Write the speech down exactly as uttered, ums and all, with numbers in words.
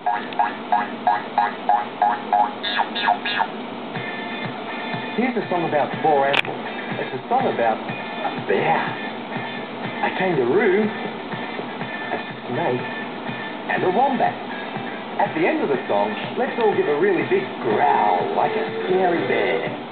Here's a song about four animals. It's a song about a bear, a kangaroo, a snake, and a wombat. At the end of the song, let's all give a really big growl like a scary bear.